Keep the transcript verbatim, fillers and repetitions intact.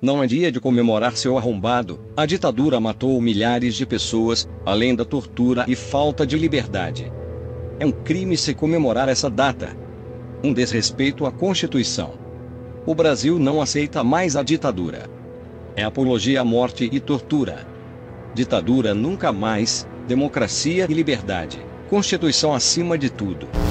Não é dia de comemorar, seu arrombado. A ditadura matou milhares de pessoas, além da tortura e falta de liberdade. É um crime se comemorar essa data. Um desrespeito à Constituição. O Brasil não aceita mais a ditadura. É apologia à morte e tortura. Ditadura nunca mais, democracia e liberdade. Constituição acima de tudo.